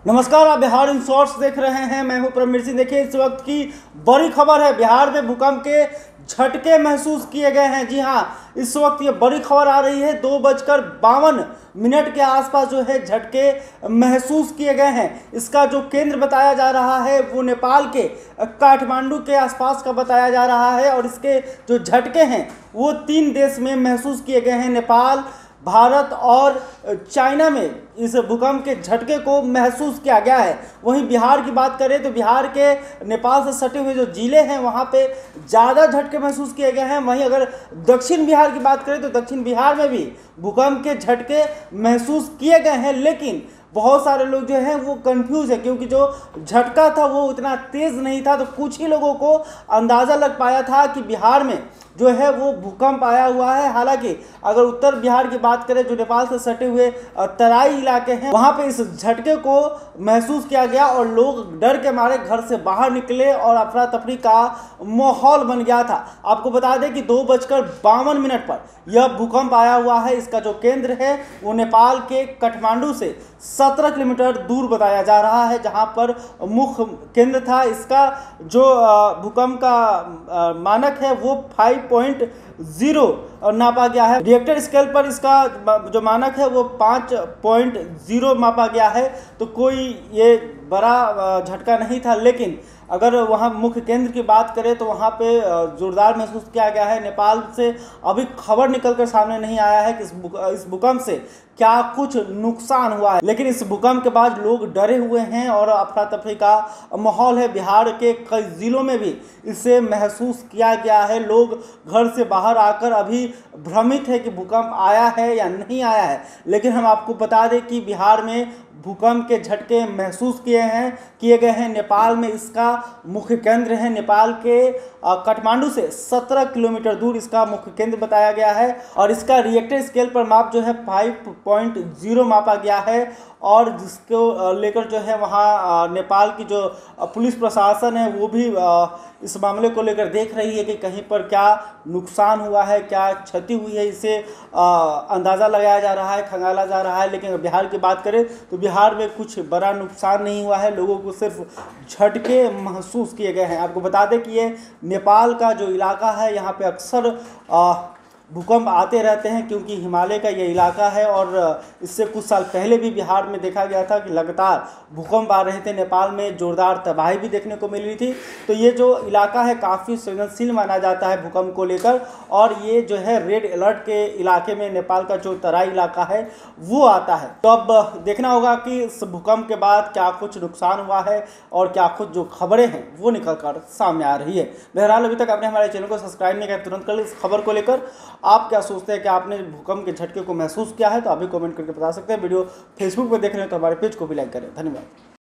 नमस्कार, आप Bihar in shorts देख रहे हैं। मैं हूं प्रवीण सिंह। देखिए, इस वक्त की बड़ी खबर है। बिहार में भूकंप के झटके महसूस किए गए हैं। जी हां, इस वक्त ये बड़ी खबर आ रही है। 2:52 के आसपास जो है झटके महसूस किए गए हैं। इसका जो केंद्र बताया जा रहा है वो नेपाल के काठमांडू के आसपास का बताया जा रहा है। और इसके जो झटके हैं वो 3 देश में महसूस किए गए हैं। नेपाल, भारत और चाइना में इस भूकंप के झटके को महसूस किया गया है। वहीं बिहार की बात करें तो बिहार के नेपाल से सटे हुए जो जिले हैं वहाँ पे ज़्यादा झटके महसूस किए गए हैं। वहीं अगर दक्षिण बिहार की बात करें तो दक्षिण बिहार में भी भूकंप के झटके महसूस किए गए हैं। लेकिन बहुत सारे लोग जो हैं वो कंफ्यूज है, क्योंकि जो झटका था वो उतना तेज़ नहीं था। तो कुछ ही लोगों को अंदाज़ा लग पाया था कि बिहार में जो है वो भूकंप आया हुआ है। हालांकि अगर उत्तर बिहार की बात करें, जो नेपाल से सटे हुए तराई इलाके हैं, वहाँ पे इस झटके को महसूस किया गया और लोग डर के मारे घर से बाहर निकले और अफरा तफरी का माहौल बन गया था। आपको बता दें कि 2:52 पर यह भूकंप आया हुआ है। इसका जो केंद्र है वो नेपाल के काठमांडू से 17 किलोमीटर दूर बताया जा रहा है, जहाँ पर मुख्य केंद्र था। इसका जो भूकंप का मानक है वो 5.0 नापा गया है। रिएक्टर स्केल पर इसका जो मानक है वो 5.0 मापा गया है। तो कोई ये बड़ा झटका नहीं था। लेकिन अगर वहाँ मुख्य केंद्र की बात करें तो वहाँ पे जोरदार महसूस किया गया है। नेपाल से अभी खबर निकल कर सामने नहीं आया है कि इस भूकंप से क्या कुछ नुकसान हुआ है। लेकिन इस भूकंप के बाद लोग डरे हुए हैं और अफरा तफरी का माहौल है। बिहार के कई जिलों में भी इसे महसूस किया गया है। लोग घर से बाहर आकर अभी भ्रमित है कि भूकंप आया है या नहीं आया है। लेकिन हम आपको बता दें कि बिहार में भूकंप के झटके महसूस किए गए हैं। नेपाल में इसका मुख्य केंद्र है। नेपाल के काठमांडू से 17 किलोमीटर दूर इसका मुख्य केंद्र बताया गया है। और इसका रिएक्टर स्केल पर माप जो है 5.0 मापा गया है। और जिसको लेकर जो है वहाँ नेपाल की जो पुलिस प्रशासन है वो भी इस मामले को लेकर देख रही है कि कहीं पर क्या नुकसान हुआ है, क्या क्षति हुई है। इसे अंदाज़ा लगाया जा रहा है, खंगाला जा रहा है। लेकिन बिहार की बात करें तो बिहार में कुछ बड़ा नुकसान नहीं हुआ है। लोगों को सिर्फ झटके महसूस किए गए हैं। आपको बता दें कि ये नेपाल का जो इलाका है यहाँ पे अक्सर भूकंप आते रहते हैं, क्योंकि हिमालय का ये इलाका है। और इससे कुछ साल पहले भी बिहार में देखा गया था कि लगातार भूकंप आ रहे थे। नेपाल में जोरदार तबाही भी देखने को मिल रही थी। तो ये जो इलाका है काफ़ी संवेदनशील माना जाता है भूकंप को लेकर। और ये जो है रेड अलर्ट के इलाके में नेपाल का जो तराई इलाका है वो आता है। तो अब देखना होगा कि इस भूकंप के बाद क्या कुछ नुकसान हुआ है और क्या कुछ जो खबरें हैं वो निकल कर सामने आ रही है। बहरहाल, अभी तक आपने हमारे चैनल को सब्सक्राइब नहीं किया, तुरंत कर इस खबर को लेकर आप क्या सोचते हैं कि आपने भूकंप के झटके को महसूस किया है? तो आप भी कमेंट करके बता सकते हैं। वीडियो फेसबुक पर देख रहे हैं तो हमारे पेज को भी लाइक करें। धन्यवाद।